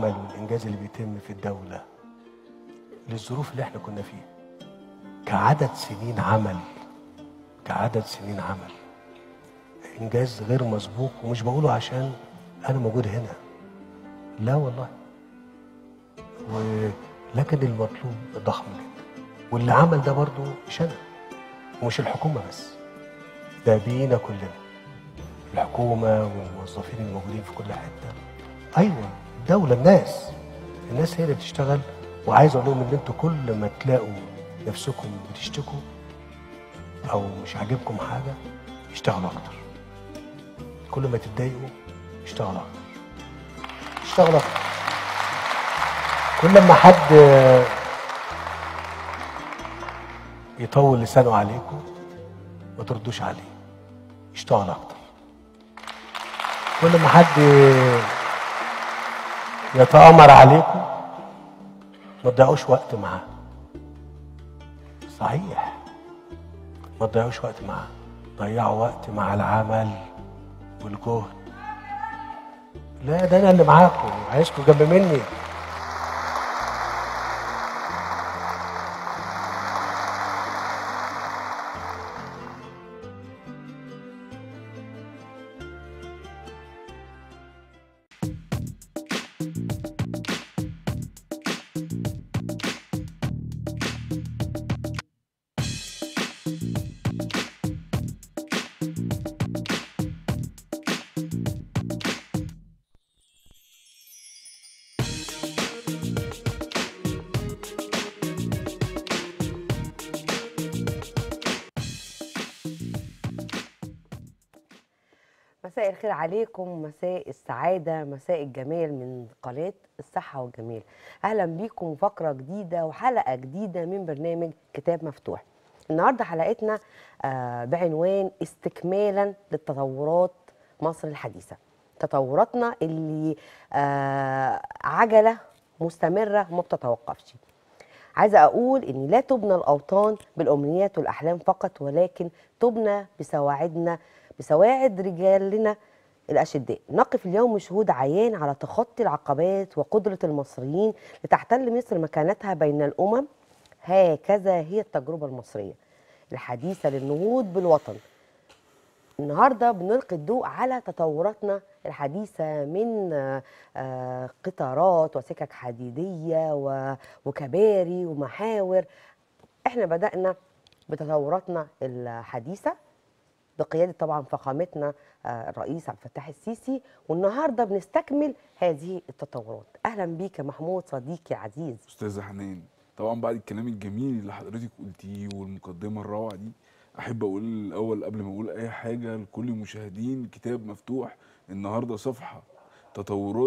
العمل والإنجاز اللي بيتم في الدولة للظروف اللي احنا كنا فيها كعدد سنين عمل، إنجاز غير مسبوق. ومش بقوله عشان أنا موجود هنا، لا والله، ولكن المطلوب ضخم جدا. واللي عمل ده برضو مش أنا ومش الحكومة بس، ده بينا كلنا، الحكومة والموظفين الموجودين في كل حتة. أيوة الدولة، الناس هي اللي بتشتغل. وعايز أقول لهم إن أنتوا كل ما تلاقوا نفسكم بتشتكوا أو مش عاجبكم حاجة، اشتغلوا أكتر. كل ما تتضايقوا اشتغلوا أكتر. كل ما حد يطول لسانه عليكم ما تردوش عليه، اشتغل أكتر. كل ما حد يتآمر عليكم ما تضيعوش وقت معاه. صحيح، ما تضيعوش وقت معاه، ضيعوا وقت مع العمل والجهد. لا ده انا اللي معاكم، عايزكم جنب مني. مساء الخير عليكم، مساء السعادة، مساء الجمال من قناة الصحة والجمال. أهلا بيكم فقرة جديدة وحلقة جديدة من برنامج كتاب مفتوح. النهاردة حلقتنا بعنوان استكمالا للتطورات مصر الحديثة. تطوراتنا اللي عجلة مستمرة وما بتتوقفش. عايزة أقول إن لا تبنى الأوطان بالأمنيات والأحلام فقط، ولكن تبنى بسواعد رجالنا الأشداء. نقف اليوم شهود عيان على تخطي العقبات وقدرة المصريين لتحتل مصر مكانتها بين الأمم. هكذا هي التجربة المصرية الحديثة للنهوض بالوطن. النهارده بنلقي الضوء على تطوراتنا الحديثة من قطارات وسكك حديدية وكباري ومحاور. احنا بدأنا بتطوراتنا الحديثة بقيادة طبعا فخامتنا الرئيس عبد الفتاح السيسي، والنهارده بنستكمل هذه التطورات. اهلا بيك يا محمود صديقي عزيز. استاذه حنان، طبعا بعد الكلام الجميل اللي حضرتك قلتيه والمقدمه الروعه دي، احب اقول الاول قبل ما اقول اي حاجه لكل مشاهدين كتاب مفتوح، النهارده صفحه تطورات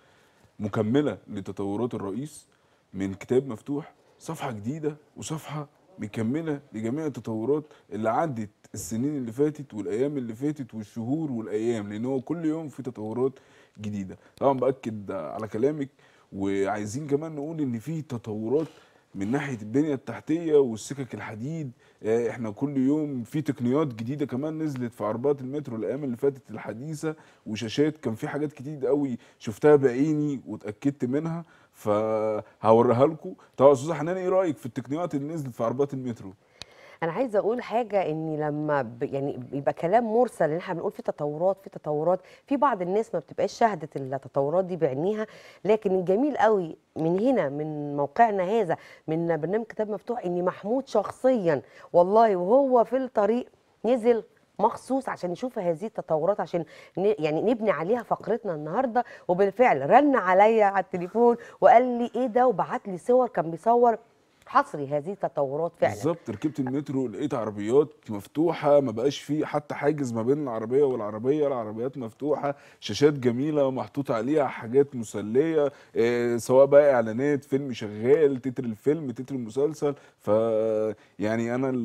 مكمله لتطورات الرئيس من كتاب مفتوح، صفحه جديده وصفحه مكمله لجميع التطورات اللي عدت السنين اللي فاتت والايام اللي فاتت والشهور والايام، لان هو كل يوم في تطورات جديده. طبعا باكد على كلامك، وعايزين كمان نقول ان في تطورات من ناحيه البنيه التحتيه والسكك الحديد. احنا كل يوم في تقنيات جديده كمان نزلت في عربات المترو الايام اللي فاتت الحديثه، وشاشات. كان في حاجات كتير قوي شفتها بعيني واتاكدت منها، فهوريها لكم. طبعا استاذه حنان، ايه رايك في التقنيات اللي نزلت في عربات المترو؟ انا عايزه اقول حاجه، ان لما يعني بيبقى كلام مرسل ان احنا بنقول في تطورات في بعض الناس ما بتبقاش شهدت التطورات دي بعينيها، لكن الجميل قوي من هنا من موقعنا هذا من برنامج كتاب مفتوح ان محمود شخصيا والله وهو في الطريق نزل مخصوص عشان يشوف هذه التطورات، عشان يعني نبني عليها فقرتنا النهارده. وبالفعل رن عليا على التليفون وقال لي ايه ده، وبعت لي صور، كان بيصور حصري هذه التطورات فعلا. بالظبط، ركبت المترو لقيت عربيات مفتوحه، ما بقاش في حتى حاجز ما بين العربيه والعربيه، العربيات مفتوحه، شاشات جميله محطوط عليها حاجات مسليه، سواء بقى اعلانات، فيلم شغال، تتر الفيلم، تتر المسلسل. ف يعني انا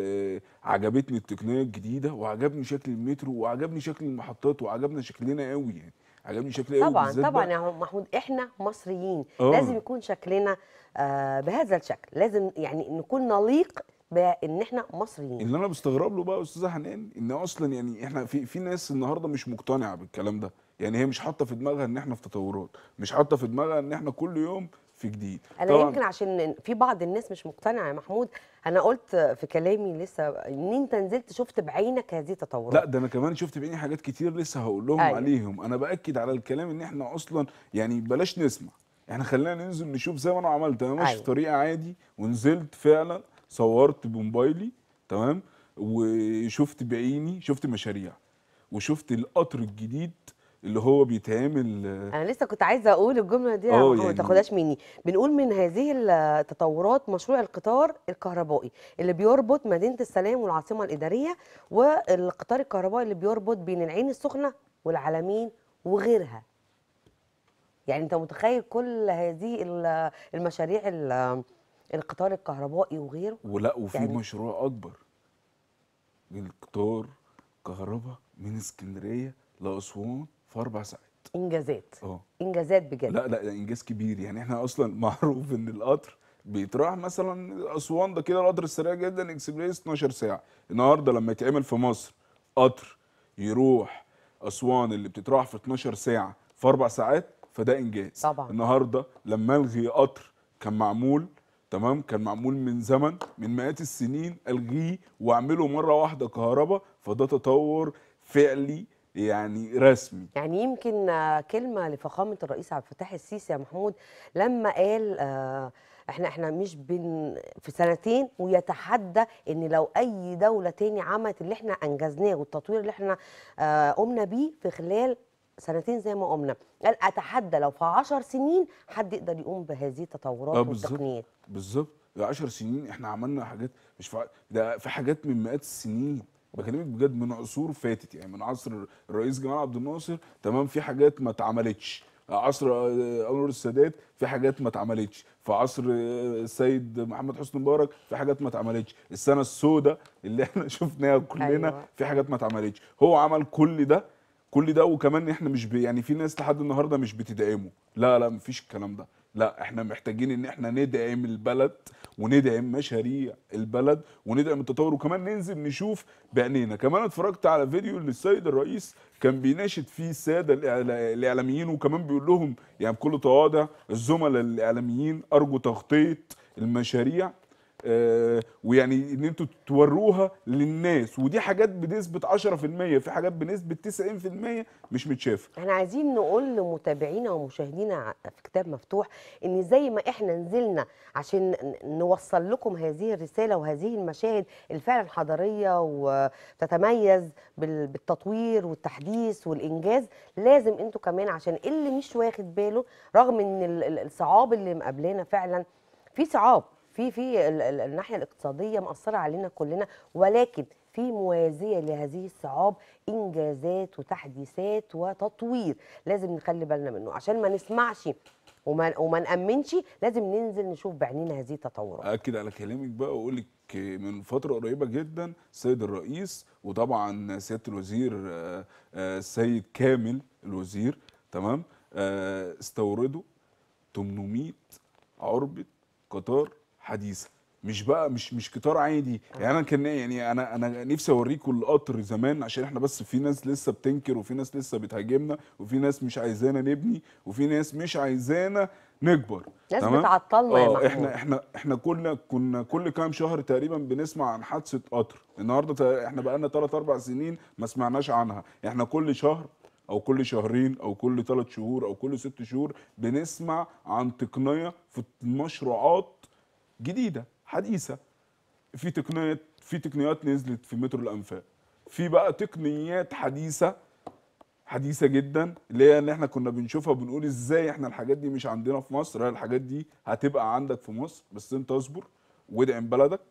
عجبتني التقنيه الجديده، وعجبني شكل المترو، وعجبني شكل المحطات، وعجبنا شكلنا قوي، يعني عجبني شكلي قوي طبعا بالذات طبعا بقى. يا محمود، احنا مصريين لازم يكون شكلنا بهذا الشكل، لازم يعني نكون نليق بان احنا مصريين. اللي انا بستغرب له بقى يا استاذه حنان ان اصلا يعني احنا في ناس النهارده مش مقتنعه بالكلام ده، يعني هي مش حاطه في دماغها ان احنا في تطورات، مش حاطه في دماغها ان احنا كل يوم في جديد. انا طبعا يمكن عشان في بعض الناس مش مقتنعه يا محمود، انا قلت في كلامي لسه ان انت نزلت شفت بعينك هذه لا، التطورات. ده انا كمان شفت بعيني حاجات كتير لسه هقول لهم ايوه عليهم. انا باكد على الكلام ان احنا اصلا يعني بلاش نسمع، احنا خلينا ننزل نشوف. زي ما انا عملت، انا ماشي في ايوه. طريق عادي ونزلت فعلا صورت بموبايلي، تمام، وشفت بعيني، شفت مشاريع وشفت القطر الجديد اللي هو بيتعمل. انا لسه كنت عايزه اقول الجمله دي يا محمود، ما يعني تاخدهاش مني. بنقول من هذه التطورات مشروع القطار الكهربائي اللي بيربط مدينه السلام والعاصمه الاداريه، والقطار الكهربائي اللي بيربط بين العين السخنه والعلمين وغيرها. يعني انت متخيل كل هذه المشاريع، القطار الكهربائي وغيره. ولا وفي يعني مشروع اكبر، القطار كهرباء من اسكندريه لاسوان في 4 ساعات. انجازات، اه انجازات بجد. لا لا، ده انجاز كبير. يعني احنا اصلا معروف ان القطر بيتراح مثلا اسوان، ده كده القطر السريع جدا اكسبريس 12 ساعه. النهارده لما يتعمل في مصر قطر يروح اسوان اللي بتتراح في 12 ساعه في 4 ساعات، فده انجاز. طبعا. النهارده لما الغي قطر كان معمول، تمام، كان معمول من زمن، من مئات السنين، الغيه واعمله مره واحده كهرباء، فده تطور فعلي يعني رسمي. يعني يمكن كلمة لفخامة الرئيس عبد الفتاح السيسي يا محمود لما قال احنا مش في سنتين، ويتحدى ان لو اي دولة تاني عملت اللي احنا انجزناه والتطوير اللي احنا قمنا بيه في خلال سنتين زي ما قمنا، قال اتحدى لو في 10 سنين حد يقدر يقوم بهذه اه التطورات بالظبط، والتقنيات. بالظبط. 10 سنين احنا عملنا حاجات مش ده في حاجات من مئات السنين، بكلمك بجد، من عصور فاتت. يعني من عصر الرئيس جمال عبد الناصر، تمام، في حاجات ما اتعملتش. عصر انور السادات في حاجات ما اتعملتش. في عصر السيد محمد حسني مبارك في حاجات ما اتعملتش. السنه السوداء اللي احنا شفناها كلنا ايوه في حاجات ما اتعملتش. هو عمل كل ده، كل ده. وكمان احنا مش يعني في ناس لحد النهارده مش بتدعمه. لا لا، مفيش الكلام ده. لا، احنا محتاجين ان احنا ندعم البلد وندعم مشاريع البلد وندعم التطور، وكمان ننزل نشوف بعينينا. كمان اتفرجت على فيديو للسيد الرئيس كان بيناشد فيه الساده الاعلاميين، وكمان بيقول لهم يعني بكل تواضع الزملاء الاعلاميين ارجو تغطيه المشاريع، ويعني ان انتوا توروها للناس. ودي حاجات بنسبه 10%، في حاجات بنسبه 90% مش متشافه. احنا عايزين نقول لمتابعينا ومشاهدينا في كتاب مفتوح ان زي ما احنا نزلنا عشان نوصل لكم هذه الرسالة وهذه المشاهد الفعلا حضارية وتتميز بالتطوير والتحديث والإنجاز، لازم انتوا كمان عشان اللي مش واخد باله، رغم ان الصعاب اللي مقابلانا فعلا، في صعاب في الناحية الاقتصادية مأثرة علينا كلنا، ولكن في موازية لهذه الصعاب إنجازات وتحديثات وتطوير لازم نخلي بالنا منه عشان ما نسمعش وما نأمنش. لازم ننزل نشوف بعينينا هذه التطورات. أأكد على كلامك بقى وأقول لك من فترة قريبة جدا السيد الرئيس وطبعا سيادة الوزير السيد كامل الوزير، تمام، استوردوا 800 عربة قطار حديثة. مش بقى مش قطار عادي. يعني انا كان يعني انا نفسي اوريكم القطر زمان، عشان احنا بس في ناس لسه بتنكر، وفي ناس لسه بتهاجمنا، وفي ناس مش عايزانا نبني، وفي ناس مش عايزانا نكبر. ناس تمام، بتعطلنا يا محمود. احنا كنا كل كام شهر تقريبا بنسمع عن حادثة قطر. النهارده احنا بقى لنا 3 4 سنين ما سمعناش عنها. احنا كل شهر او كل شهرين او كل 3 شهور او كل 6 شهور بنسمع عن تقنية في مشروعات جديده حديثه. في تقنيات نزلت في مترو الانفاق. في بقى تقنيات حديثه جدا، اللي هي ان احنا كنا بنشوفها وبنقول ازاي احنا الحاجات دي مش عندنا في مصر. الحاجات دي هتبقى عندك في مصر، بس انت اصبر وادعم بلدك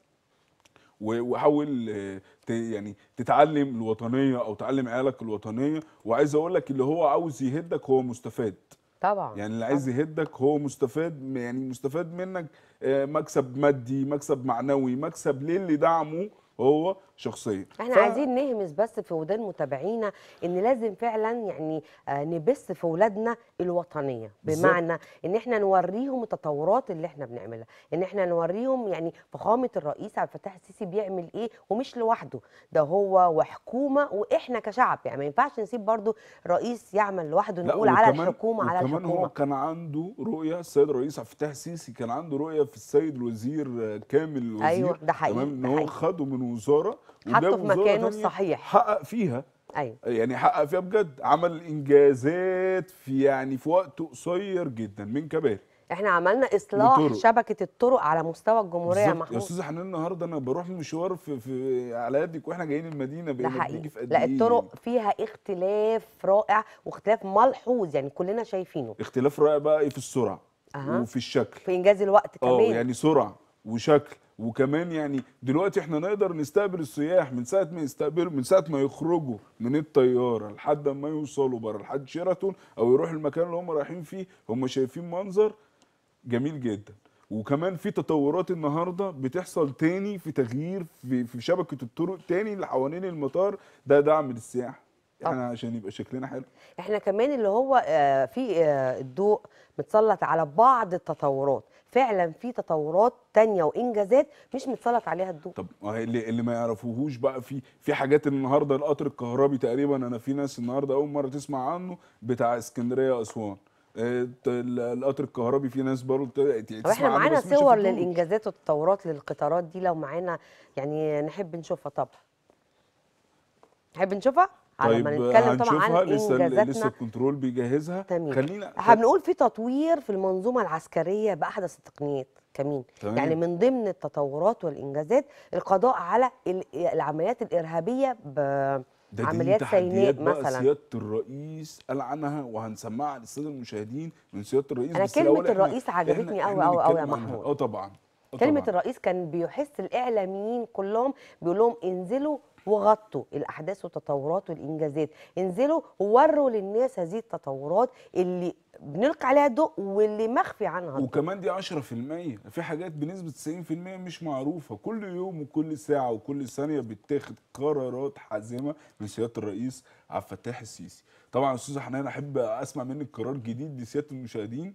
وحاول يعني تتعلم الوطنيه او تعلم عيالك الوطنيه. وعايز اقول لك اللي هو عاوز يهدك هو مستفاد. طبعا يعني اللي عايز يهدك هو مستفاد، يعني مستفاد منك مكسب مادي، مكسب معنوي، مكسب للي دعمه هو شخصيا. احنا عايزين نهمس بس في ودان متابعينا ان لازم فعلا يعني نبث في ولادنا الوطنيه، بمعنى ان احنا نوريهم التطورات اللي احنا بنعملها، ان احنا نوريهم يعني فخامه الرئيس عبد الفتاح السيسي بيعمل ايه، ومش لوحده، ده هو وحكومه واحنا كشعب. يعني ما ينفعش نسيب برضو رئيس يعمل لوحده لا، نقول على وكمان الحكومه على وكمان هو الحكومه. كان عنده رؤيه، السيد الرئيس عبد الفتاح السيسي كان عنده رؤيه في السيد الوزير كامل ايوه الوزير. ده حقيقي، تمام، ان ده هو حقيقي، خده من وزاره حطه وجاب في وزاره مكانه ثانيه الصحيح. حقق فيها. ايوه يعني حقق فيها بجد، عمل انجازات في يعني في وقت قصير جدا، من كباري احنا عملنا اصلاح لطرق. شبكه الطرق على مستوى الجمهوريه يا بالظبط يا محمود. استاذ حنان، النهارده انا بروح المشوار في على يدك واحنا جايين المدينه، ده بقينا حقيقي، بنيجي في قد لا ايه يعني. الطرق فيها اختلاف رائع واختلاف ملحوظ، يعني كلنا شايفينه. اختلاف رائع بقى ايه؟ في السرعه اها، وفي الشكل. في انجاز الوقت كمان. يعني سرعه وشكل، وكمان يعني دلوقتي احنا نقدر نستقبل السياح من ساعه ما يخرجوا من الطياره لحد ما يوصلوا بره لحد شيراتون او يروحوا المكان اللي هم رايحين فيه، هم شايفين منظر جميل جدا. وكمان في تطورات النهارده بتحصل تاني، في تغيير في شبكه الطرق تاني اللي حوالين المطار، ده دعم للسياحه طبعا احنا عشان يبقى شكلنا حلو. احنا كمان اللي هو في الضوء متسلط على بعض التطورات، فعلا في تطورات تانية وانجازات مش متسلط عليها الضوء. طب ما هي اللي ما يعرفوهوش بقى، في حاجات النهارده القطر الكهربي تقريبا، انا في ناس النهارده اول مره تسمع عنه، بتاع اسكندريه اسوان. القطر الكهربي في ناس برضه طب احنا تسمع عنه معانا بس ما صور شافتوش. للانجازات والتطورات للقطارات دي، لو معانا يعني نحب نشوفها طبعا. نحب نشوفها على ما طيب نتكلم طبعا عن هنشوفها، لسه انجازاتنا. الكنترول بيجهزها. تمام، خلينا احنا بنقول في تطوير في المنظومه العسكريه باحدث التقنيات كمان. يعني تمام. من ضمن التطورات والانجازات القضاء على العمليات الارهابيه دي بعمليات تحديات سيناء بقى مثلا. سياده الرئيس قال عنها، وهنسمعها للساده المشاهدين من سياده الرئيس. انا بس كلمه الاول الرئيس احنا عجبتني قوي قوي قوي يا نتكلم عنها. محمود. طبعا. كلمه طبعا. الرئيس كان بيحث الاعلاميين كلهم، بيقول لهم انزلوا وغطوا الاحداث والتطورات والانجازات، انزلوا ووروا للناس هذه التطورات اللي بنلقي عليها الضوء واللي مخفي عنها الضوء. وكمان دي 10%، في حاجات بنسبة 90% مش معروفة. كل يوم وكل ساعة وكل ثانية بتاخد قرارات حازمة من سيادة الرئيس عبد الفتاح السيسي. طبعا أستاذة حنان، أحب أسمع منك قرار جديد لسيادة المشاهدين،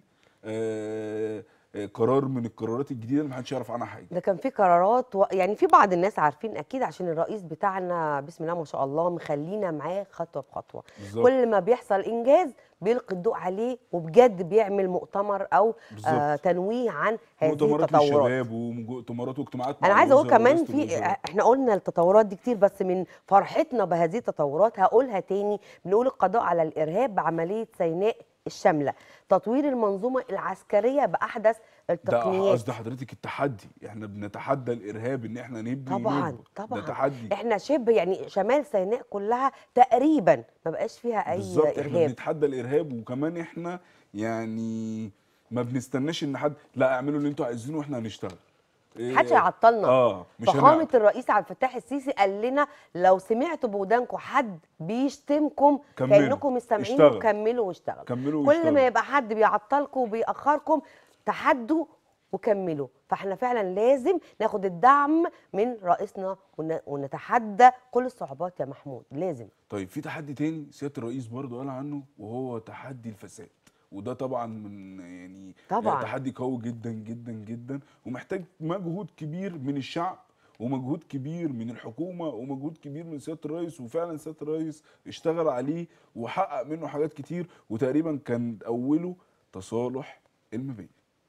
قرار من القرارات الجديدة اللي محدش يعرف عنها حاجة. ده كان في قرارات يعني في بعض الناس عارفين اكيد، عشان الرئيس بتاعنا بسم الله ما شاء الله مخلينا معاه خطوه بخطوه. بالظبط. كل ما بيحصل انجاز بيلقي الضوء عليه، وبجد بيعمل مؤتمر او بالظبط. تنويه عن هذه مؤتمرات التطورات. للشباب ومؤتمرات واجتماعات مع انا عايزه اقول الوزراء كمان ورئاسة في الوزراء. احنا قلنا التطورات دي كتير، بس من فرحتنا بهذه التطورات هقولها تاني، بنقول القضاء على الارهاب بعمليه سيناء الشامله، تطوير المنظومه العسكريه باحدث ده التقنيات. قصد حضرتك التحدي، احنا بنتحدى الارهاب ان احنا نبني طبعا ونكبر. ده طبعا تحدي. احنا شبه يعني شمال سيناء كلها تقريبا ما بقاش فيها اي بالظبط، احنا ارهاب. بنتحدى الارهاب، وكمان احنا يعني ما بنستناش ان حد، لا اعملوا اللي انتوا عايزينه واحنا هنشتغل. محدش هيعطلنا. مش فخامة هنعطل. الرئيس عبد الفتاح السيسي قال لنا لو سمعتوا بودانكم حد بيشتمكم كملوا. كأنكم مش سامعين، اشتغل. وكملوا واشتغلوا. كملوا كل ما واشتغلوا. يبقى حد بيعطلكم وبيأخركم تحدوا وكملوا. فاحنا فعلا لازم ناخد الدعم من رئيسنا ونتحدى كل الصعوبات يا محمود، لازم. طيب في تحدي تاني سيادة الرئيس برضو قال عنه، وهو تحدي الفساد. وده طبعا من يعني طبعا تحدي قوي جدا جدا جدا، ومحتاج مجهود كبير من الشعب، ومجهود كبير من الحكومه، ومجهود كبير من سياده الرئيس. وفعلا سياده الرئيس اشتغل عليه وحقق منه حاجات كتير، وتقريبا كان اوله تصالح المباني.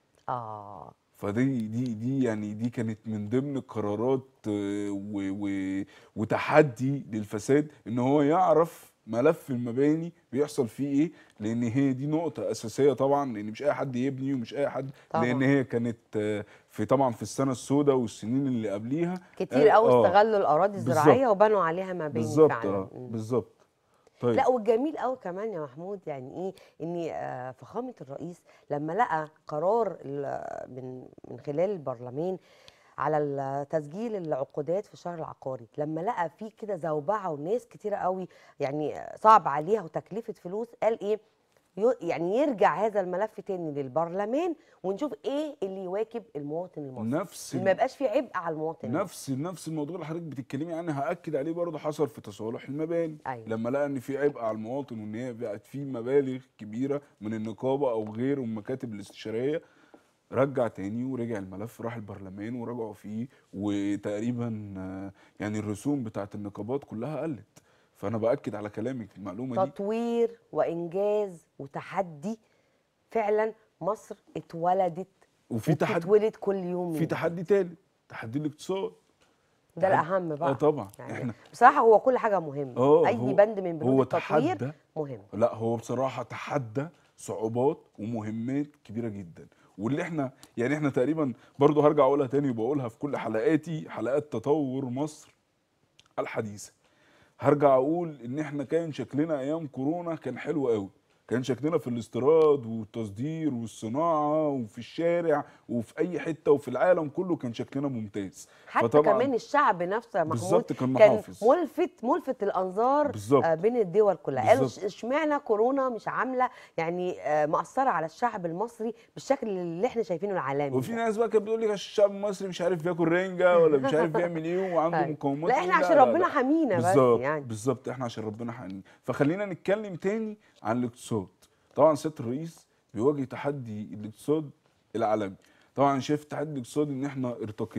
فدي يعني دي كانت من ضمن القرارات وتحدي للفساد، ان هو يعرف ملف المباني بيحصل فيه ايه، لان هي دي نقطه اساسيه طبعا، لان مش اي حد يبني ومش اي حد طبعا. لان هي كانت طبعا في السنه السوداء والسنين اللي قبليها كتير قوي استغلوا الاراضي الزراعيه وبنوا عليها مباني بالظبط. فعلا. بالظبط. طيب. لا والجميل قوي كمان يا محمود، يعني ايه ان فخامه الرئيس لما لقى قرار من خلال البرلمان على تسجيل العقودات في الشهر العقاري، لما لقى فيه كده زوبعه وناس كتيره قوي يعني صعب عليها وتكلفه فلوس، قال ايه؟ يعني يرجع هذا الملف تاني للبرلمان، ونشوف ايه اللي يواكب المواطن المصري، ما يبقاش في عبء على المواطن نفس الموضوع اللي حضرتك بتتكلمي عنه هاكد عليه برضه حصل في تصالح المباني. أيوة. لما لقى ان في عبء على المواطن وان هي بقت في مبالغ كبيره من النقابه او غيره والمكاتب الاستشاريه، رجع تاني ورجع الملف راح البرلمان ورجعوا فيه، وتقريبا يعني الرسوم بتاعت النقابات كلها قلت. فانا باكد على كلامك في المعلومه دي. تطوير وانجاز وتحدي، فعلا مصر اتولدت وفي تحدي، بتتولد كل يوم في تحدي تالت، تحدي الاقتصاد. ده الاهم بقى. طبعا يعني احنا بصراحه هو كل حاجه مهمه، اي بند من بنود التطوير مهم. لا هو بصراحه تحدى صعوبات ومهمات كبيره جدا، واللي احنا يعني احنا تقريبا برضه هرجع اقولها تاني وبقولها في كل حلقاتي، حلقات تطور مصر الحديثه. هرجع اقول ان احنا كان شكلنا ايام كورونا كان حلو قوي، كان شكلنا في الاستيراد والتصدير والصناعه وفي الشارع وفي اي حته وفي العالم كله كان شكلنا ممتاز. حتى كمان الشعب نفسه يا محمود بالظبط كان محافظ، ملفت الانظار بين الدول كلها. قالوا اشمعنى كورونا مش عامله يعني مأثره على الشعب المصري بالشكل اللي احنا شايفينه العالمي. وفي ناس بقى كانت بتقول لك الشعب المصري مش عارف بياكل رنجه ولا مش عارف بيعمل ايه وعنده مقومات. لا احنا عشان ربنا حمينا بس يعني. بالظبط احنا عشان ربنا حمينا. فخلينا نتكلم تاني عن الاقتصاد. طبعا سياده الرئيس بيواجه تحدي الاقتصاد العالمي. طبعا شايف تحدي الاقتصاد ان احنا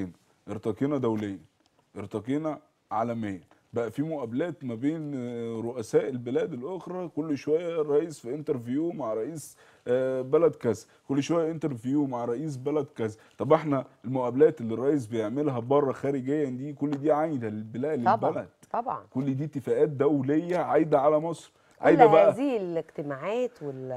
ارتقينا دوليا، ارتقينا عالميا، بقى في مقابلات ما بين رؤساء البلاد الاخرى، كل شويه الرئيس في انترفيو مع رئيس بلد كذا، كل شويه انترفيو مع رئيس بلد كذا. طب احنا المقابلات اللي الرئيس بيعملها بره خارجيا دي كل دي عايده للبلد. طبعا كل دي اتفاقات دوليه عايده على مصر. كل هذه الاجتماعات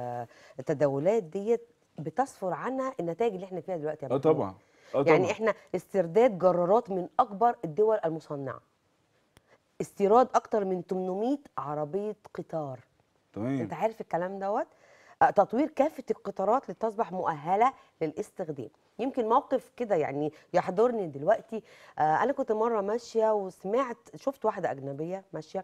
والتداولات ديت بتصفر عنها النتائج اللي احنا فيها دلوقتي يا طبعا. يعني احنا استرداد جرارات من اكبر الدول المصنعه، استيراد اكتر من 800 عربيه قطار. تمام. انت عارف الكلام دوت؟ تطوير كافه القطارات لتصبح مؤهله للاستخدام. يمكن موقف كده يعني يحضرني دلوقتي. انا كنت مره ماشيه شفت واحده اجنبيه ماشيه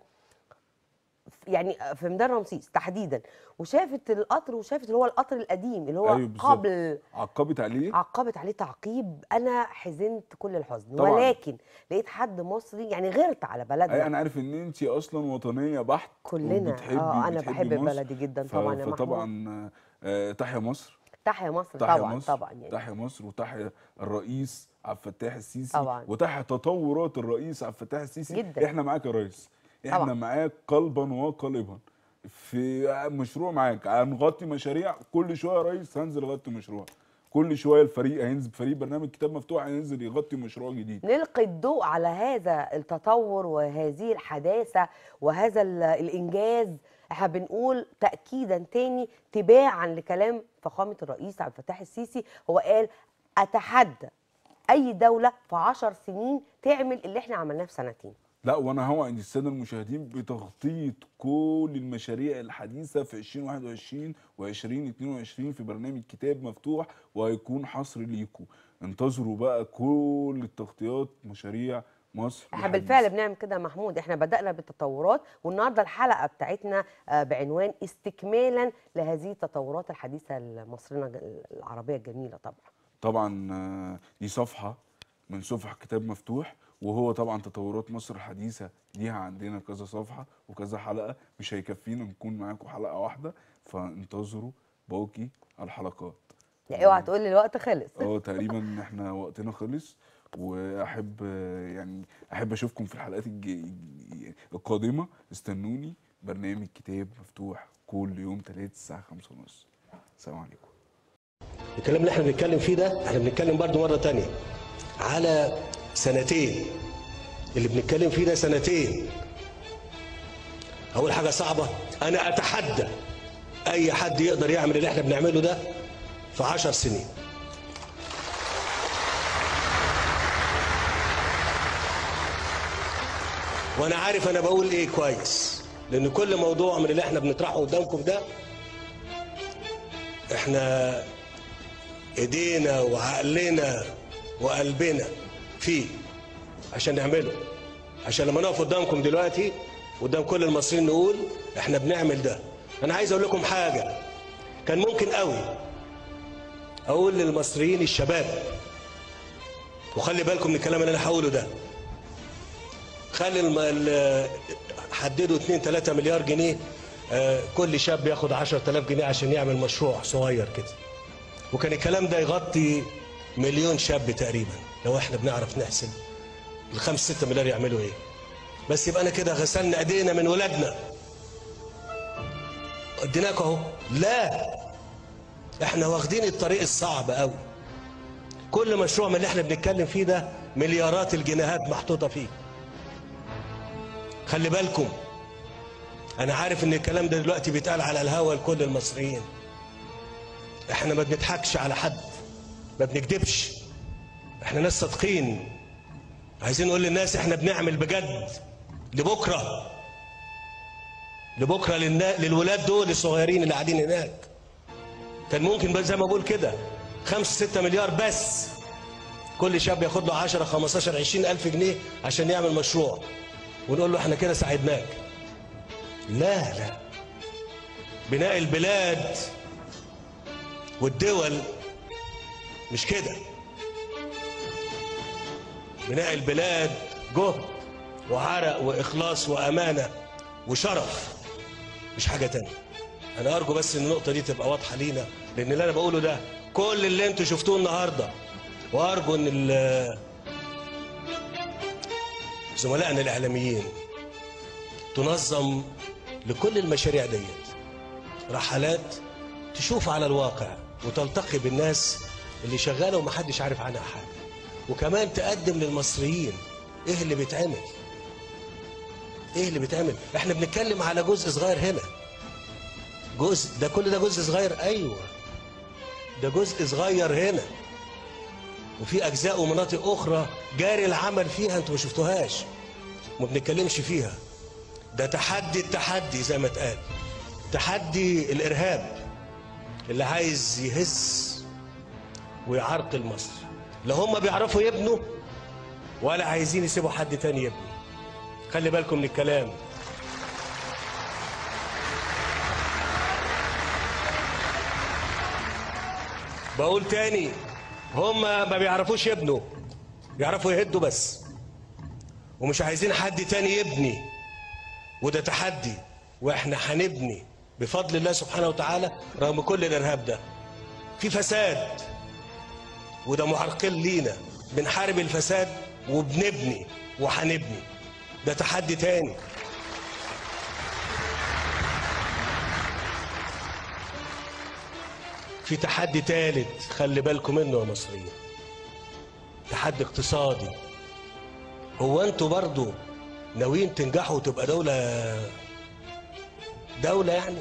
يعني في ميدان رمسيس تحديدا، وشافت القطر وشافت اللي هو القطر القديم اللي هو قبل عقبت عليه تعقيب. انا حزنت كل الحزن طبعا. ولكن لقيت حد مصري يعني غيرت على بلدنا. انا عارف ان انت اصلا وطنيه بحت كلنا. انا بحب بلدي جدا طبعا يا محمود. فطبعا تحيا مصر، تحيا مصر طبعا يعني. تحيا مصر وتحيا الرئيس عبد الفتاح السيسي طبعا. وتحيا تطورات الرئيس عبد الفتاح السيسي جدا. احنا معاك يا ريس، احنا معاك قلبا وقالبا في مشروع معاك. هنغطي مشاريع كل شويه يا ريس، هنزل اغطي مشروع كل شويه. الفريق هينزل، فريق برنامج كتاب مفتوح هينزل يغطي مشروع جديد. نلقي الضوء على هذا التطور وهذه الحداثه وهذا الانجاز. احنا بنقول تاكيدا تاني تباعا لكلام فخامه الرئيس عبد الفتاح السيسي. هو قال اتحدى اي دوله في 10 سنين تعمل اللي احنا عملناه في سنتين. لا وانا هوعد الساده المشاهدين بتغطيه كل المشاريع الحديثه في 2021 و2022 في برنامج كتاب مفتوح، وهيكون حصر ليكم. انتظروا بقى كل التغطيات مشاريع مصر. احنا بالفعل بنعمل كده يا محمود. احنا بدأنا بالتطورات، والنهارده الحلقه بتاعتنا بعنوان استكمالا لهذه التطورات الحديثه لمصرنا العربيه الجميله. طبعا دي صفحه من صفح كتاب مفتوح، وهو طبعا تطورات مصر الحديثه ليها عندنا كذا صفحه وكذا حلقه، مش هيكفينا نكون معاكم حلقه واحده، فانتظروا باقي الحلقات. لا اوعى تقول لي الوقت خلص. تقريبا احنا وقتنا خلص، واحب اشوفكم في الحلقات القادمه. استنوني برنامج كتاب مفتوح كل يوم 3 الساعه 5:30. السلام عليكم. الكلام اللي احنا بنتكلم فيه ده احنا بنتكلم برضو مره تانية على سنتين. اللي بنتكلم فيه ده سنتين. اول حاجه صعبه، انا اتحدى اي حد يقدر يعمل اللي احنا بنعمله ده في 10 سنين. وانا عارف انا بقول ايه كويس، لان كل موضوع من اللي احنا بنطرحه قدامكم ده احنا ايدينا وعقلنا وقلبنا فيه عشان نعمله، عشان لما نقف قدامكم دلوقتي قدام كل المصريين نقول احنا بنعمل ده. انا عايز اقول لكم حاجه، كان ممكن قوي اقول للمصريين الشباب، وخلي بالكم من الكلام اللي انا هقوله ده، خلي حددوا 2-3 مليار جنيه، كل شاب ياخد 10,000 جنيه عشان يعمل مشروع صغير كده، وكان الكلام ده يغطي 1,000,000 شاب تقريبا. لو احنا بنعرف نحسب ال5-6 مليار يعملوا ايه. بس يبقى انا كده غسلنا ايدينا من ولادنا، اديناك اهو. لا، احنا واخدين الطريق الصعب قوي. كل مشروع من اللي احنا بنتكلم فيه ده مليارات الجنيهات محطوطه فيه. خلي بالكم، انا عارف ان الكلام ده دلوقتي بيتقال على الهوا لكل المصريين. احنا ما بنضحكش على حد، ما بنكذبش، احنا ناس صادقين. عايزين نقول للناس احنا بنعمل بجد لبكره، لبكره للولاد دول الصغيرين اللي قاعدين هناك. كان ممكن زي ما بقول كده 5-6 مليار بس، كل شاب ياخد له 10-15-20 ألف جنيه عشان يعمل مشروع، ونقول له احنا كده ساعدناك. لا لا، بناء البلاد والدول مش كده. بناء البلاد جهد وعرق وإخلاص وأمانة وشرف، مش حاجة تانية. أنا أرجو بس إن النقطة دي تبقى واضحة لينا، لأن اللي أنا بقوله ده كل اللي أنتوا شفتوه النهاردة، وأرجو إن زملائنا الإعلاميين تنظم لكل المشاريع ديت رحلات تشوف على الواقع وتلتقي بالناس اللي شغالة ومحدش عارف عنها حاجة، وكمان تقدم للمصريين إيه اللي بيتعمل. إيه اللي بيتعمل؟ إحنا بنتكلم على جزء صغير هنا، جزء ده، كل ده جزء صغير. أيوه، ده جزء صغير هنا، وفي أجزاء ومناطق أخرى جاري العمل فيها أنتوا ما شفتوهاش، ما بنتكلمش فيها. ده التحدي زي ما اتقال، تحدي الإرهاب اللي عايز يهز ويعرقل مصر. لا هم بيعرفوا يبنوا ولا عايزين يسيبوا حد تاني يبني. خلي بالكم من الكلام. بقول تاني، هم ما بيعرفوش يبنوا، بيعرفوا يهدوا بس، ومش عايزين حد تاني يبني. وده تحدي، واحنا هنبني بفضل الله سبحانه وتعالى رغم كل الارهاب ده. في فساد وده معرقل لينا، بنحارب الفساد وبنبني وهنبني. ده تحدي تاني. في تحدي تالت خلي بالكم منه يا مصريين، تحدي اقتصادي. هو انتوا برضو ناويين تنجحوا وتبقى دولة يعني؟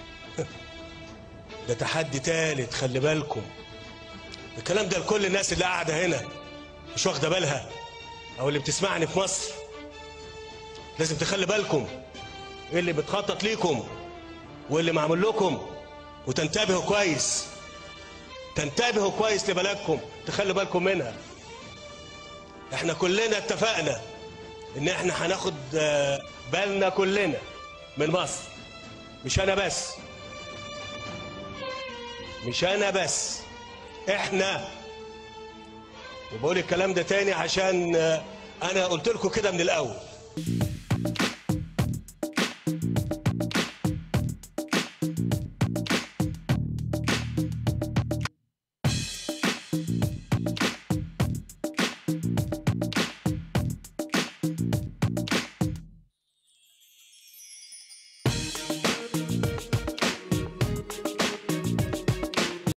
ده تحدي تالت خلي بالكم. الكلام ده لكل الناس اللي قاعدة هنا مش واخدة بالها، او اللي بتسمعني في مصر. لازم تخلي بالكم ايه اللي بتخطط ليكم واللي معمول لكم، وتنتبهوا كويس، تنتبهوا كويس لبلدكم، تخلي بالكم منها. احنا كلنا اتفقنا ان احنا هناخد بالنا كلنا من مصر، مش انا بس، مش انا بس، احنا. وبقول الكلام ده تاني عشان انا قلت لكم كده من الاول.